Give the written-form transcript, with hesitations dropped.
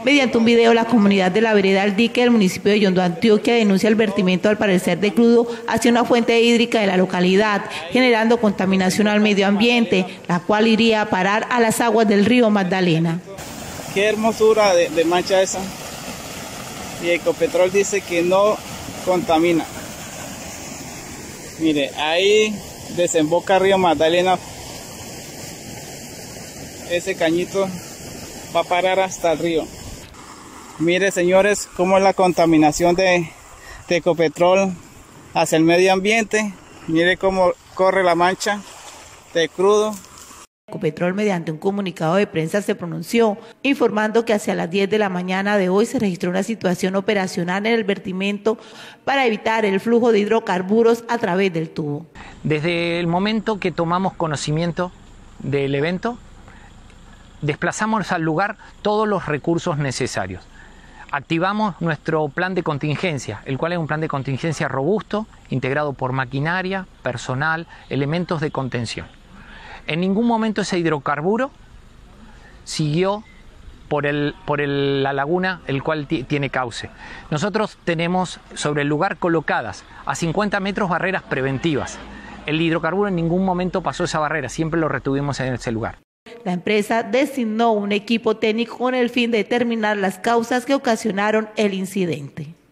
Mediante un video, la comunidad de la vereda El Dique del municipio de Yondó, Antioquia, denuncia el vertimiento al parecer de crudo hacia una fuente hídrica de la localidad, generando contaminación al medio ambiente, la cual iría a parar a las aguas del río Magdalena. Qué hermosura de mancha esa. Y Ecopetrol dice que no contamina. Mire, ahí desemboca río Magdalena. Ese cañito va a parar hasta el río. Mire, señores, cómo es la contaminación de Ecopetrol hacia el medio ambiente. Mire cómo corre la mancha de crudo. Ecopetrol, mediante un comunicado de prensa, se pronunció informando que hacia las 10 de la mañana de hoy se registró una situación operacional en el vertimiento para evitar el flujo de hidrocarburos a través del tubo. Desde el momento que tomamos conocimiento del evento, desplazamos al lugar todos los recursos necesarios. Activamos nuestro plan de contingencia, el cual es un plan de contingencia robusto, integrado por maquinaria, personal, elementos de contención. En ningún momento ese hidrocarburo siguió por la laguna, el cual tiene cauce. Nosotros tenemos sobre el lugar colocadas a 50 metros barreras preventivas. El hidrocarburo en ningún momento pasó esa barrera, siempre lo retuvimos en ese lugar. La empresa designó un equipo técnico con el fin de determinar las causas que ocasionaron el incidente.